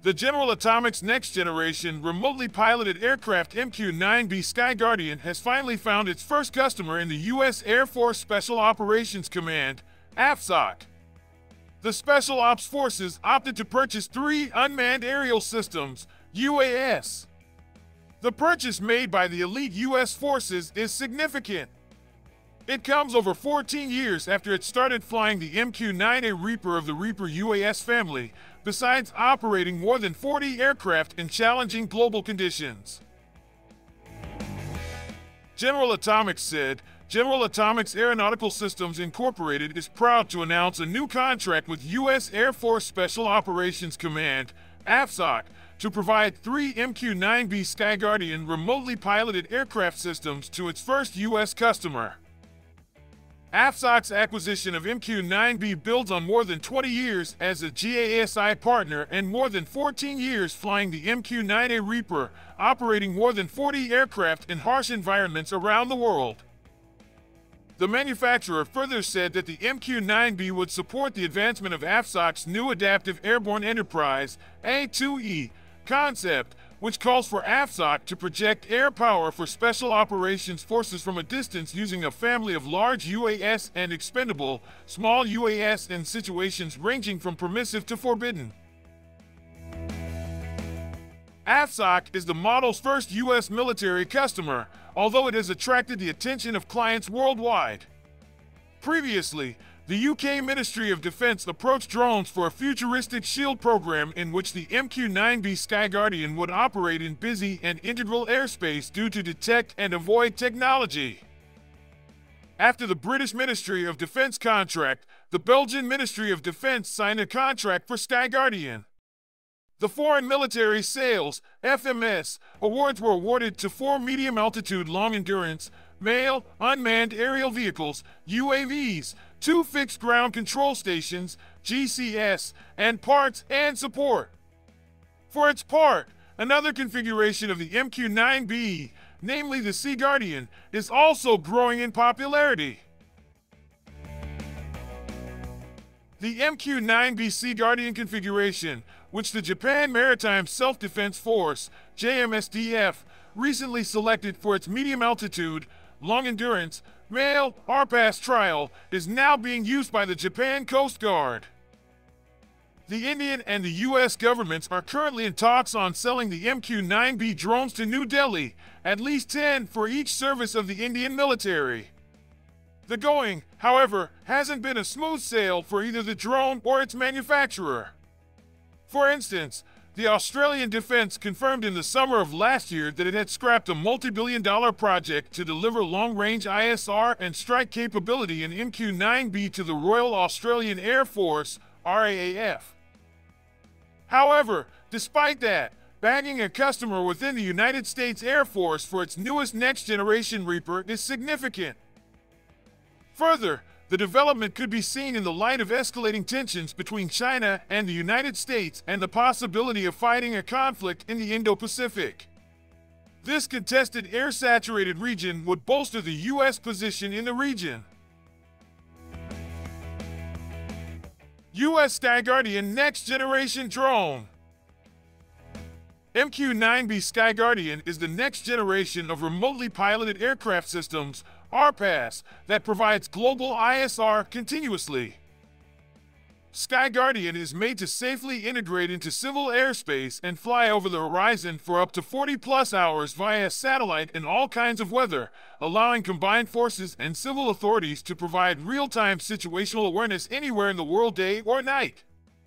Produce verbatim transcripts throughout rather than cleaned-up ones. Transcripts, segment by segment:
The General Atomics next-generation remotely piloted aircraft M Q nine B SkyGuardian has finally found its first customer in the U S Air Force Special Operations Command, A F S O C. The Special Ops Forces opted to purchase three unmanned aerial systems, U A S. The purchase made by the elite U S forces is significant. It comes over fourteen years after it started flying the M Q nine A Reaper of the Reaper U A S family, besides operating more than forty aircraft in challenging global conditions. General Atomics said, General Atomics Aeronautical Systems Incorporated is proud to announce a new contract with U S Air Force Special Operations Command, A F S O C, to provide three M Q nine B SkyGuardian remotely piloted aircraft systems to its first U S customer. A F S O C's acquisition of M Q nine B builds on more than twenty years as a G A S I partner and more than fourteen years flying the M Q nine A Reaper, operating more than forty aircraft in harsh environments around the world. The manufacturer further said that the M Q nine B would support the advancement of A F S O C's new Adaptive Airborne Enterprise A two E concept, which calls for A F S O C to project air power for special operations forces from a distance using a family of large U A S and expendable, small U A S in situations ranging from permissive to forbidden. A F S O C is the model's first U S military customer, although it has attracted the attention of clients worldwide. Previously, the U K Ministry of Defence approached drones for a futuristic shield program in which the M Q nine B SkyGuardian would operate in busy and integral airspace due to detect and avoid technology. After the British Ministry of Defence contract, the Belgian Ministry of Defence signed a contract for SkyGuardian. The Foreign Military Sales (F M S) awards were awarded to four medium-altitude long-endurance, male, unmanned aerial vehicles, U A Vs, two fixed ground control stations, G C S, and parts and support. For its part, another configuration of the M Q nine B, namely the SkyGuardian, is also growing in popularity. The M Q nine B SkyGuardian configuration, which the Japan Maritime Self-Defense Force, J M S D F, recently selected for its medium-altitude, long-endurance, male R P A S trial, is now being used by the Japan Coast Guard. The Indian and the U S governments are currently in talks on selling the M Q nine B drones to New Delhi, at least ten for each service of the Indian military. The going, however, hasn't been a smooth sail for either the drone or its manufacturer. For instance, the Australian Defence confirmed in the summer of last year that it had scrapped a multi-billion dollar project to deliver long-range I S R and strike capability in M Q nine B to the Royal Australian Air Force, R A A F. However, despite that, bagging a customer within the United States Air Force for its newest next-generation Reaper is significant. Further, the development could be seen in the light of escalating tensions between China and the United States and the possibility of fighting a conflict in the Indo-Pacific. This contested air-saturated region would bolster the U S position in the region. U S SkyGuardian next-generation drone. M Q nine B SkyGuardian is the next generation of remotely piloted aircraft systems, R P A S, that provides global I S R continuously. SkyGuardian is made to safely integrate into civil airspace and fly over the horizon for up to forty plus hours via satellite in all kinds of weather, allowing combined forces and civil authorities to provide real-time situational awareness anywhere in the world, day or night.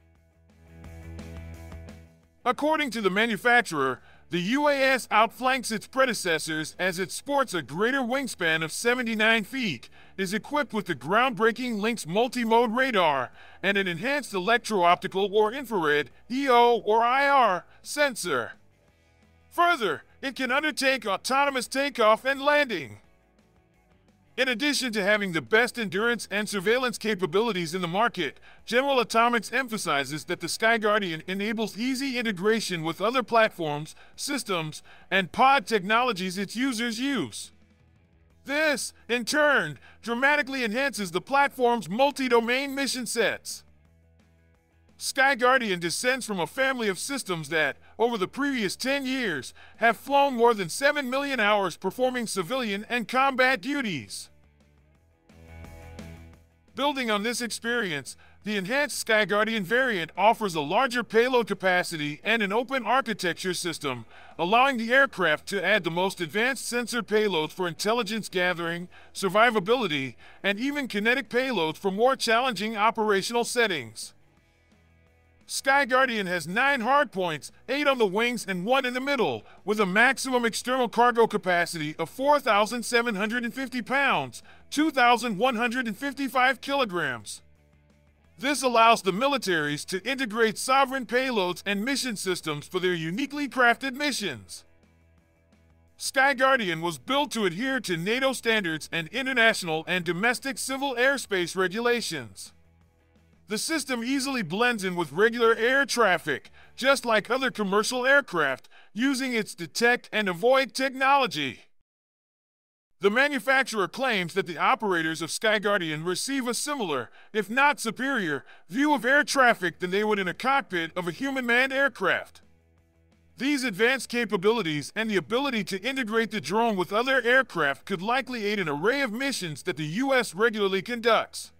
According to the manufacturer, the U A S outflanks its predecessors as it sports a greater wingspan of seventy-nine feet, is equipped with the groundbreaking Lynx multi-mode radar, and an enhanced electro-optical or infrared, E O or I R, sensor. Further, it can undertake autonomous takeoff and landing. In addition to having the best endurance and surveillance capabilities in the market, General Atomics emphasizes that the SkyGuardian enables easy integration with other platforms, systems, and pod technologies its users use. This, in turn, dramatically enhances the platform's multi-domain mission sets. SkyGuardian descends from a family of systems that, over the previous ten years, have flown more than seven million hours performing civilian and combat duties. Building on this experience, the enhanced SkyGuardian variant offers a larger payload capacity and an open architecture system, allowing the aircraft to add the most advanced sensor payloads for intelligence gathering, survivability, and even kinetic payloads for more challenging operational settings. SkyGuardian has nine hardpoints, eight on the wings and one in the middle, with a maximum external cargo capacity of four thousand seven hundred fifty pounds, two thousand one hundred fifty-five kilograms. This allows the militaries to integrate sovereign payloads and mission systems for their uniquely crafted missions. SkyGuardian was built to adhere to NATO standards and international and domestic civil airspace regulations. The system easily blends in with regular air traffic, just like other commercial aircraft, using its detect and avoid technology. The manufacturer claims that the operators of SkyGuardian receive a similar, if not superior, view of air traffic than they would in a cockpit of a human-manned aircraft. These advanced capabilities and the ability to integrate the drone with other aircraft could likely aid an array of missions that the U S regularly conducts.